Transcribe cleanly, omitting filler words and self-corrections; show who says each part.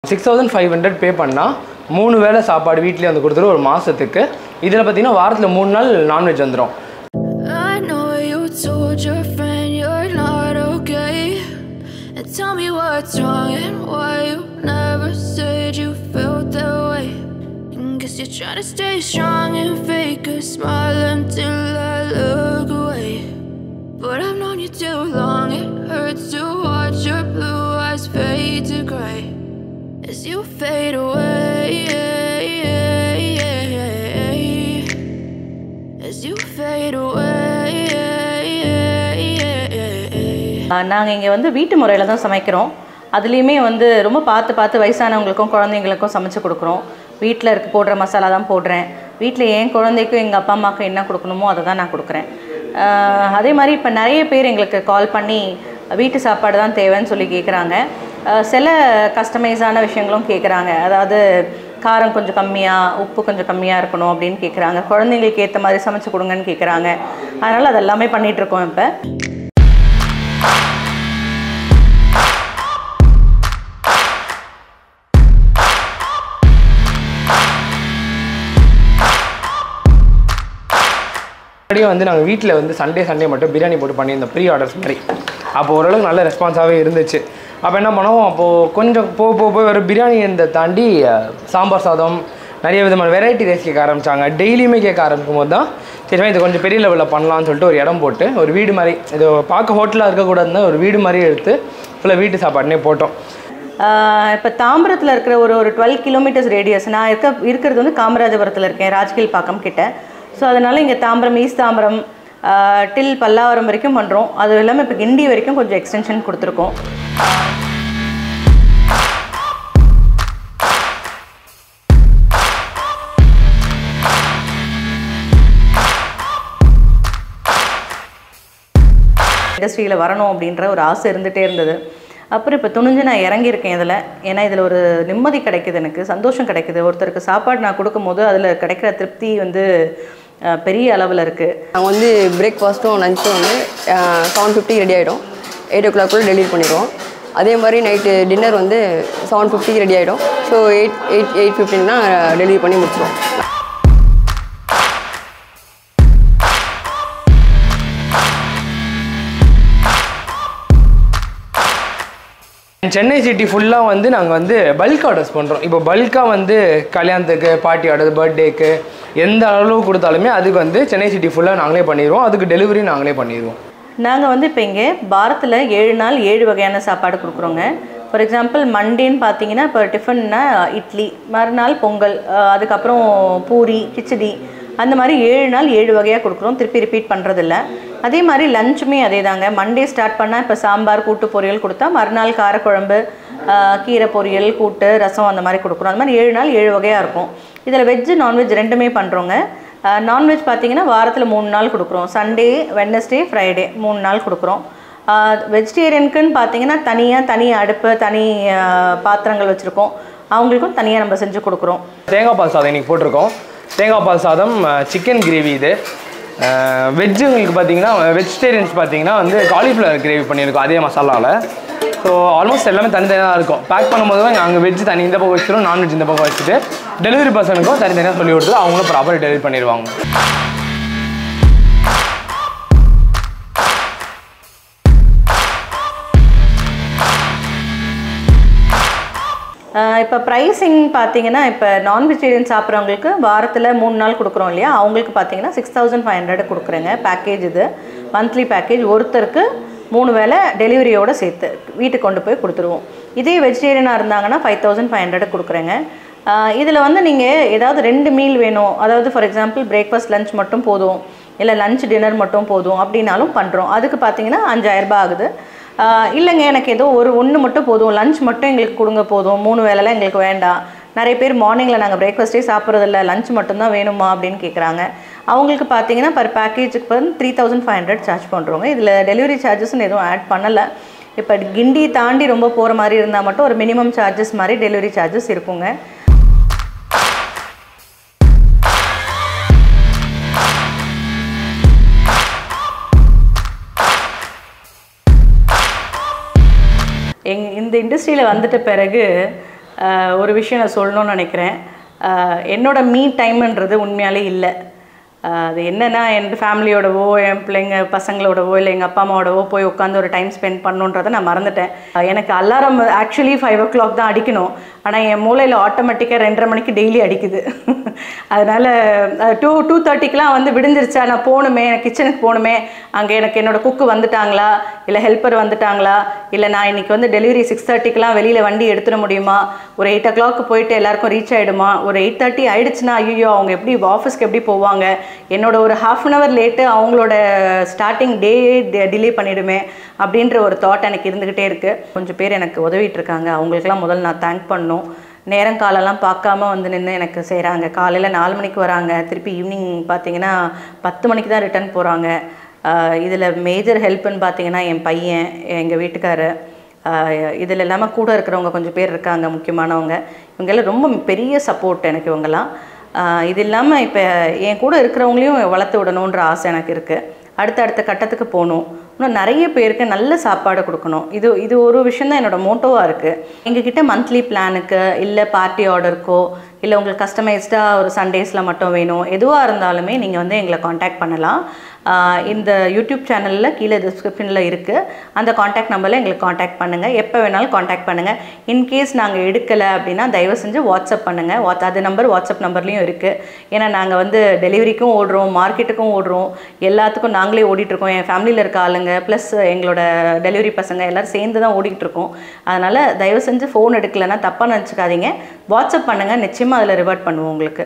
Speaker 1: 6500 பே பண்ணால் 3 வேளை சாப்பாடு வீட்டிலே வந்து கொடுத்துரும் ஒரு மாதத்துக்கு. இதில் பார்த்தீங்கன்னா வாரத்தில் 3 நாள் நான்வெஜ் வந்துடும்.
Speaker 2: Tell me what's wrong and why you never said you felt that way. Guess you're trying to stay strong and fake a smile until I look away. But I've known you too long, it hurts to watch your blue eyes fade to grey as you fade away, as you fade away.
Speaker 3: நாங்கள் இங்கே வந்து வீட்டு முறையில் தான் சமைக்கிறோம். அதுலேயுமே வந்து ரொம்ப பார்த்து வயசானவங்களுக்கும் குழந்தைங்களுக்கும் சமைச்சு கொடுக்குறோம். வீட்டில் இருக்க போடுற மசாலா தான் போடுறேன். வீட்டில் என் குழந்தைக்கும் எங்கள் அப்பா அம்மாவுக்கும் என்ன கொடுக்கணுமோ அதை தான் நான் கொடுக்குறேன். அதே மாதிரி இப்போ நிறைய பேர் எங்களுக்கு கால் பண்ணி வீட்டு சாப்பாடு தான் தேவைன்னு சொல்லி கேட்குறாங்க. சில கஸ்டமைஸான விஷயங்களும் கேட்குறாங்க. அதாவது காரம் கொஞ்சம் கம்மியாக, உப்பு கொஞ்சம் கம்மியாக இருக்கணும் அப்படின்னு கேட்குறாங்க. குழந்தைங்களுக்கு ஏற்ற மாதிரி சமைச்சு கொடுங்கன்னு கேட்குறாங்க. அதனால் அது எல்லாமே பண்ணிகிட்ருக்கோம். இப்போ
Speaker 1: முன்னாடியே வந்து நாங்கள் வீட்டில் வந்து சண்டே மட்டும் பிரியாணி போட்டு பண்ணியிருந்தோம், ப்ரீ ஆர்டர்ஸ் மாதிரி. அப்போ ஓரளவுக்கு நல்ல ரெஸ்பான்ஸாகவே இருந்துச்சு. அப்போ என்ன பண்ணோம், அப்போது கொஞ்சம் போய் ஒரு பிரியாணி இந்த தாண்டி சாம்பார் சாதம் நிறைய விதமான வெரைட்டி ரைஸ் கேட்க ஆரம்பித்தாங்க. டெய்லியுமே கேட்க ஆரம்பிக்கும் போது தான் சரி இது கொஞ்சம் பெரிய லெவலில் பண்ணலான்னு சொல்லிட்டு ஒரு இடம் போட்டு ஒரு வீடு மாதிரி, இது பார்க்க ஹோட்டலாக இருக்கக்கூடாதுன்னு ஒரு வீடு மாதிரி எடுத்து ஃபுல்லாக வீட்டு சாப்பாடுனே போட்டோம்.
Speaker 3: இப்போ தாம்பரத்தில் இருக்கிற ஒரு 12 கிலோமீட்டர்ஸ் ரேடியஸ். நான் இருக்கிறது வந்து காமராஜபுரத்தில் இருக்கேன், ராஜ்கில் பாக்கம் கிட்ட. ஸோ அதனால் இங்கே தாம்பரம், ஈஸ்ட் தாம்பரம் டில் பல்லாவரம் வரைக்கும் பண்ணுறோம். அது இல்லாமல் இப்போ கிண்டி வரைக்கும் கொஞ்சம் எக்ஸ்டென்ஷன் கொடுத்துருக்கோம். இண்டஸ்ட்ரியில் வரணும் அப்படின்ற ஒரு ஆசை இருந்துகிட்டே இருந்தது. அப்புறம் இப்போ துணிஞ்சு நான் இறங்கியிருக்கேன் இதில். ஏன்னா இதில் ஒரு நிம்மதி கிடைக்குது, எனக்கு சந்தோஷம் கிடைக்குது. ஒருத்தருக்கு சாப்பாடு நான் கொடுக்கும்போது அதில் கிடைக்கிற திருப்தி வந்து பெரிய அளவில் இருக்குது.
Speaker 4: நாங்கள் வந்து பிரேக்ஃபாஸ்ட்டும் லஞ்சும் வந்து 7:50 ரெடி ஆகிடும். 8 o'clock டெலிவரி பண்ணிடுவோம். அதே மாதிரி நைட்டு டின்னர் வந்து 7:50 ரெடி ஆகிடும். ஸோ 8:15 டெலிவரி பண்ணி முடிச்சிடுவோம்.
Speaker 1: சென்னை சிட்டி ஃபுல்லாக வந்து நாங்கள் வந்து பல்க் ஆர்டர்ஸ் பண்ணுறோம். இப்போ பல்காக வந்து கல்யாணத்துக்கு, பார்ட்டி ஆர்டர், பர்த்டேக்கு எந்த அளவு கொடுத்தாலுமே அதுக்கு வந்து சென்னை சிட்டி ஃபுல்லாக நாங்களே பண்ணிடுவோம். அதுக்கு டெலிவரி நாங்களே பண்ணிடுவோம்.
Speaker 3: நாங்கள் வந்து இப்போ இங்கே வாரத்தில் 7 நாள் 7 வகையான சாப்பாடு கொடுக்குறோங்க. ஃபார் எக்ஸாம்பிள் மண்டேன்னு பார்த்தீங்கன்னா இப்போ டிஃபன்னா இட்லி, மறுநாள் பொங்கல், அதுக்கப்புறம் பூரி, கிச்சடி, அந்த மாதிரி 7 நாள் 7 வகையாக கொடுக்குறோம். திருப்பி ரிப்பீட் பண்ணுறதில்ல. அதே மாதிரி லஞ்சுமே அதே தாங்க. மண்டே ஸ்டார்ட் பண்ணால் இப்போ சாம்பார், கூட்டு பொரியல் கொடுத்தா மறுநாள் காரக்குழம்பு, கீரை பொரியல், கூட்டு, ரசம் அந்த மாதிரி கொடுக்குறோம். அந்த மாதிரி 7 நாள் 7 வகையாக இருக்கும். இதில் வெஜ்ஜு நான்வெஜ் ரெண்டுமே பண்ணுறோங்க. நான்வெஜ் பார்த்திங்கன்னா வாரத்தில் 3 நாள் கொடுக்குறோம். சண்டே, வெட்னஸ்டே, ஃப்ரைடே 3 நாள் கொடுக்குறோம். வெஜிடேரியனுக்குன்னு பார்த்தீங்கன்னா தனி அடுப்பு, தனி பாத்திரங்கள் வச்சுருக்கோம். அவங்களுக்கும் தனியாக நம்ம செஞ்சு கொடுக்குறோம்.
Speaker 1: தேங்காய் பால் சாதம் இன்றைக்கி போட்டிருக்கோம். தேங்காய் பால் சாதம், சிக்கன் கிரேவி. இது வெஜ்ஜுங்களுக்கு பார்த்தீங்கன்னா, வெஜிடேரியன்ஸ் பார்த்தீங்கன்னா வந்து காலிஃப்ளவர் கிரேவி பண்ணியிருக்கோம் அதே மசாலாவில். ஸோ ஆல்மோஸ்ட் எல்லாமே தனித்தனியாக இருக்கும். பேக் பண்ணும்போது தான் அங்கே வெஜ்ஜு தனி இந்த பக்கம் வச்சுருவோம், நான்வெஜ் இந்த பக்கம் வச்சுட்டு டெலிவரி பர்சனுக்கும் தனித்தனியாக சொல்லி கொடுத்து அவங்களும் ப்ராப்பராக டெலிவரி பண்ணிடுவாங்க.
Speaker 3: இப்போ ப்ரைஸிங் பார்த்தீங்கன்னா, இப்போ நான்வெஜிடேரியன் சாப்பிட்றவங்களுக்கு வாரத்தில் 3 நாள் கொடுக்குறோம் இல்லையா, அவங்களுக்கு பார்த்தீங்கன்னா 6500 கொடுக்குறேங்க. பேக்கேஜ் இது மந்த்லி பேக்கேஜ். ஒருத்தருக்கு 3 வேளை டெலிவரியோடு சேர்த்து வீட்டுக்கு கொண்டு போய் கொடுத்துருவோம். இதே வெஜிடேரியனாக இருந்தாங்கன்னா 5500 கொடுக்குறேங்க. இதில் வந்து நீங்கள் ஏதாவது 2 மீல் வேணும், அதாவது ஃபார் எக்ஸாம்பிள் பிரேக்ஃபாஸ்ட் லஞ்ச் மட்டும் போதும், இல்லை லஞ்ச் டின்னர் மட்டும் போதும் அப்படின்னாலும் பண்ணுறோம். அதுக்கு பார்த்தீங்கன்னா 5000 ரூபாய் ஆகுது. இல்லைங்க எனக்கு ஏதோ ஒன்று மட்டும் போதும், லஞ்ச் மட்டும் எங்களுக்கு கொடுங்க போதும், 3 வேளைலாம் எங்களுக்கு வேண்டாம், நிறைய பேர் மார்னிங்கில் நாங்கள் பிரேக்ஃபாஸ்ட்டே சாப்பிட்றதில்ல, லஞ்ச் மட்டும்தான் வேணுமா அப்படின்னு கேட்குறாங்க. அவங்களுக்கு பார்த்தீங்கன்னா பர் பேக்கேஜுக்கு வந்து 3500 சார்ஜ் பண்ணுறோங்க. இதில் டெலிவரி சார்ஜஸ்ன்னு எதுவும் ஆட் பண்ணலை. இப்போ கிண்டி தாண்டி ரொம்ப போகிற மாதிரி இருந்தால் மட்டும் ஒரு மினிமம் சார்ஜஸ் மாதிரி டெலிவரி சார்ஜஸ் இருக்குங்க. இந்த இண்டஸ்ட்ரியில் வந்துட்ட பிறகு ஒரு விஷயம் நான் சொல்லணும்னு நினைக்கிறேன். என்னோட மீ டைம்ன்றது உண்மையாலே இல்லை. அது என்னென்னா என் ஃபேமிலியோடவோ என் பிள்ளைங்க பசங்களோடவோ இல்லை எங்கள் அப்பா அம்மாவோடவோ போய் உட்காந்து ஒரு டைம் ஸ்பெண்ட் பண்ணுன்றதை நான் மறந்துட்டேன். எனக்கு அலாரம் ஆக்சுவலி 5 o'clock தான் அடிக்கணும். ஆனால் என் மூளையில் ஆட்டோமேட்டிக்காக 2:30 மணிக்கு டெய்லி அடிக்குது. அதனால் 2:30க்கெலாம் வந்து விடிஞ்சிருச்சா, நான் போகணுமே, கிச்சனுக்கு போகணுமே, அங்கே எனக்கு என்னோடய குக்கு வந்துட்டாங்களா, இல்லை ஹெல்ப்பர் வந்துட்டாங்களா, இல்லை நான் இன்றைக்கி வந்து டெலிவரி 6:30க்கெலாம் வெளியில் வண்டி எடுத்துட முடியுமா, ஒரு 8 o'clock போயிட்டு எல்லாருக்கும் ரீச் ஆகிடுமா, ஒரு 8:30 ஆகிடுச்சுன்னா ஐயோ அவங்க எப்படி ஆஃபீஸ்க்கு எப்படி போவாங்க, என்னோட ஒரு 1/2 hour லேட்டு அவங்களோட ஸ்டார்டிங் டே டிலே பண்ணிவிடுமே அப்படின்ற ஒரு தாட் எனக்கு இருந்துக்கிட்டே இருக்குது. கொஞ்சம் பேர் எனக்கு உதவிட்டு இருக்காங்க, அவங்களுக்கெல்லாம் முதல்ல நான் தேங்க் பண்ணணும். நேரங்காலெல்லாம் பார்க்காம வந்து நின்று எனக்கு செய்கிறாங்க. காலையில் 4 மணிக்கு வராங்க, திருப்பி ஈவினிங் பார்த்தீங்கன்னா 10 மணிக்கு தான் ரிட்டர்ன் போகிறாங்க. இதில் மேஜர் ஹெல்ப்புன்னு பார்த்தீங்கன்னா என் பையன், எங்கள் வீட்டுக்காரர், இதில் இல்லாமல் கூட இருக்கிறவங்க கொஞ்சம் பேர் இருக்காங்க முக்கியமானவங்க. இவங்கெல்லாம் ரொம்ப பெரிய சப்போர்ட் எனக்கு இவங்கெல்லாம். இது இல்லாமல் இப்போ என் கூட இருக்கிறவங்களையும் வளர்த்து விடணுன்ற ஆசை எனக்கு இருக்குது. அடுத்த கட்டத்துக்கு போகணும், இன்னும் நிறைய பேருக்கு நல்ல சாப்பாடு கொடுக்கணும். இது ஒரு விஷயம் தான் என்னோடய மோட்டோவாக இருக்குது. எங்ககிட்ட மந்த்லி பிளானுக்கு இல்லை பார்ட்டி ஆர்டருக்கோ இல்லை உங்களுக்கு கஸ்டமைஸ்டாக ஒரு சண்டேஸில் மட்டும் வேணும், எதுவாக இருந்தாலுமே நீங்கள் வந்து எங்களை காண்டாக்ட் பண்ணலாம். இந்த யூடியூப் சேனலில் கீழே டிஸ்கிரிப்ஷனில் இருக்குது, அந்த காண்டாக்ட் நம்பரில் எங்களுக்கு காண்டாக்ட் பண்ணுங்கள். எப்போ வேணாலும் காண்டாக்ட் பண்ணுங்கள். இன்கேஸ் நாங்கள் எடுக்கலை அப்படின்னா தயவு செஞ்சு வாட்ஸ்அப் பண்ணுங்கள். அது நம்பர் வாட்ஸ்அப் நம்பர்லேயும் இருக்குது. ஏன்னா நாங்கள் வந்து டெலிவரிக்கும் ஓடுறோம், மார்க்கெட்டுக்கும் ஓடுறோம், எல்லாத்துக்கும் நாங்களே ஓடிட்டுருக்கோம். என் ஃபேமிலியில் இருக்க ஆளுங்க ப்ளஸ் எங்களோட டெலிவரி பசங்க எல்லோரும் சேர்ந்து தான் ஓடிட்டுருக்கோம். அதனால் தயவு செஞ்சு ஃபோன் எடுக்கலைன்னா தப்பாக நினச்சிக்காதீங்க, வாட்ஸ்அப் பண்ணுங்கள், நிச்சயமாக அதில் ரிவர்ட் பண்ணுவோம் உங்களுக்கு.